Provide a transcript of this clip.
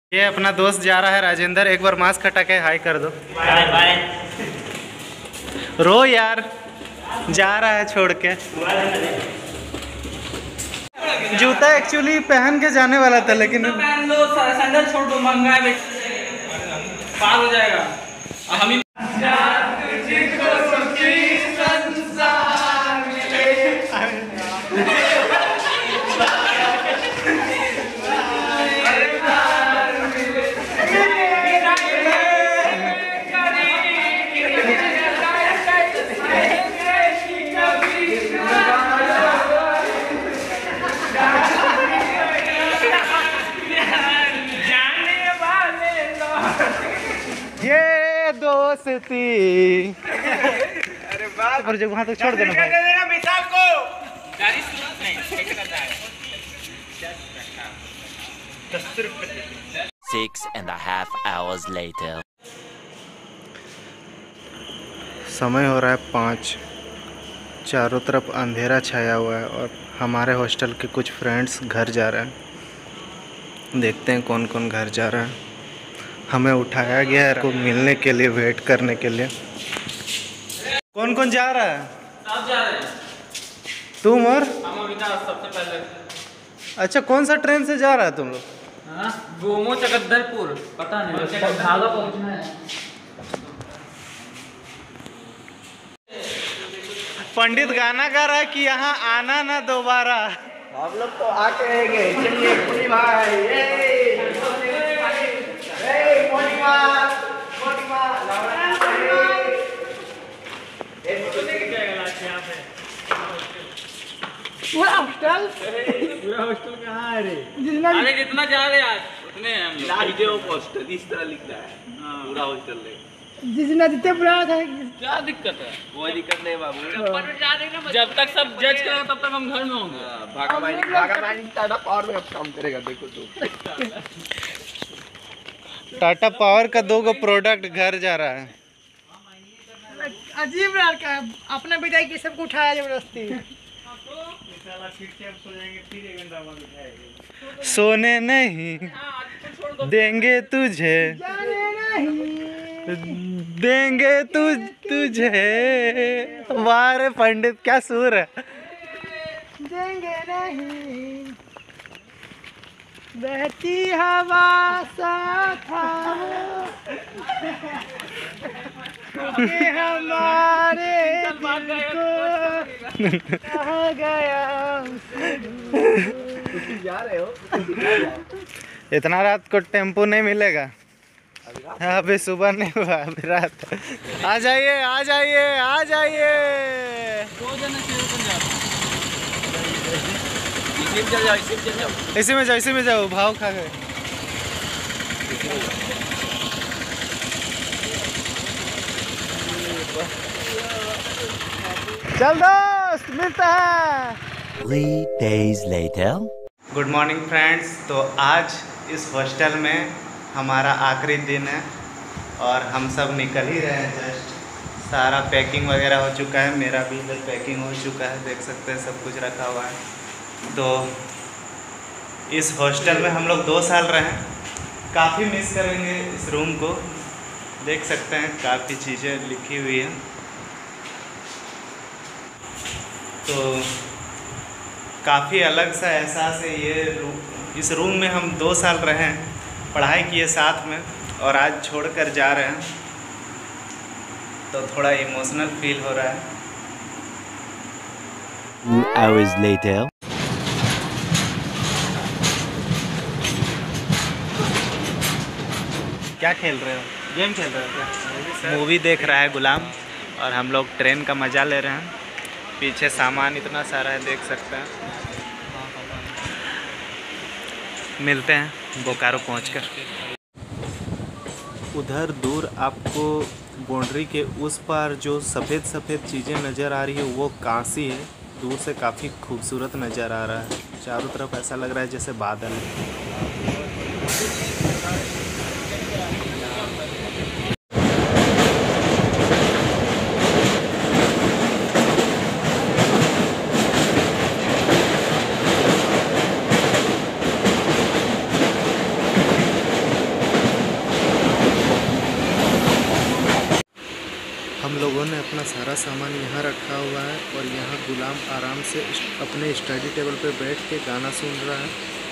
ये अपना दोस्त जा रहा है राजेंद्र, एक बार मास्क हटा के हाई कर दो। Bye bye. रो यार, जा रहा है छोड़ के। जूता एक्चुअली पहन के जाने वाला था लेकिन पहन लो, सैंडल छोड़ दो, महंगा है, पार हो जाएगा। हम ही ये दोस्ती। अरे बाप, पर जब वहाँ तक छोड़ देना मिसाल को 6.5 hours later. समय हो रहा है 5। चारों तरफ अंधेरा छाया हुआ है और हमारे हॉस्टल के कुछ फ्रेंड्स घर जा रहे हैं। देखते हैं कौन कौन घर जा रहा है। हमें उठाया गया है को मिलने के लिए, वेट करने के लिए। कौन कौन जा रहा है? सब जा रहे हैं। तुम और हम विकास सबसे पहले। अच्छा, कौन सा ट्रेन से जा रहा है तुम लोग? हाँ, गोमो चकद्दरपुर, पता नहीं, भागा पहुंचना है। पंडित गाना गा रहा है कि यहाँ आना ना दोबारा। हम लोग तो आके रहेंगे। चलिए पुनी भाई, पूरा हॉस्टल कहाँ है रे? अरे जितना जा रहे आज उतने हैं हम लोग। लाइटे वो पोस्टर इस तरह लिख रहा है पूरा हॉस्टल ले। जितना जितने बुरा था क्या दिक्कत है? कोई दिक्कत नहीं बाबू। जब तक सब जज करेंगे तब तक हम घर में होंगे। भागा भाई टाटा पावर में अब काम करेगा, देखो तो। टाटा पावर का 2 प्रोडक्ट घर जा रहा है। अजीब लड़का है, अपना बिदाई के सबको उठाया जबरदस्ती। सोने नहीं देंगे तुझे, देंगे तुझे। वाह पंडित, क्या सुर है। देंगे नहीं बहती हवा साथ ये हमारे दिल को कहाँ गया। जा रहे हो? इतना रात को टेम्पो नहीं मिलेगा। अभी सुबह नहीं हुआ, अभी रात। आ जाइए आ जाइए आ जाइए। इसी में जाओ, इसी में जाओ, भाव खा गए। चल दोस्त, मिलता है। 3 days later. Good morning friends. तो आज इस हॉस्टल में हमारा आखिरी दिन है और हम सब निकल ही रहे हैं। जस्ट सारा पैकिंग वगैरह हो चुका है, मेरा भी इधर पैकिंग हो चुका है, देख सकते हैं सब कुछ रखा हुआ है। तो इस हॉस्टल में हम लोग 2 साल रहे, काफ़ी मिस करेंगे इस रूम को। देख सकते हैं काफ़ी चीज़ें लिखी हुई हैं। तो काफ़ी अलग सा एहसास है ये इस रूम में हम 2 साल रहे हैं, पढ़ाई किए साथ में, और आज छोड़कर जा रहे हैं तो थोड़ा इमोशनल फील हो रहा है। 2 hours later. क्या खेल रहे हो? गेम खेल रहे हो क्या? मूवी देख रहा है गुलाम, और हम लोग ट्रेन का मज़ा ले रहे हैं। पीछे सामान इतना सारा है, देख सकते हैं। मिलते हैं बोकारो पहुंचकर। उधर दूर आपको बाउंड्री के उस पार जो सफ़ेद सफ़ेद चीज़ें नज़र आ रही है वो कांसी है। दूर से काफ़ी खूबसूरत नज़र आ रहा है। चारों तरफ ऐसा लग रहा है जैसे बादल है। अपना सारा सामान यहाँ रखा हुआ है और यहाँ गुलाम आराम से अपने स्टडी टेबल पे बैठ के गाना सुन रहा है।